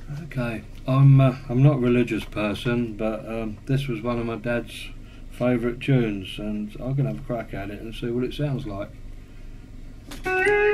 Okay, I'm not a religious person, but this was one of my dad's favourite tunes, and I'm gonna have a crack at it and see what it sounds like.